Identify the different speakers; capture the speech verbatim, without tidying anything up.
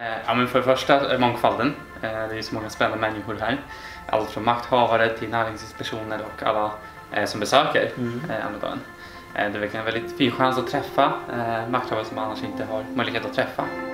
Speaker 1: Ja, men för det första mångfalden. Det är så många spännande människor här. Allt från makthavare till näringslivspersoner och alla som besöker mm. Almedalen. Det är verkligen en väldigt fin chans att träffa makthavare som annars inte har möjlighet att träffa.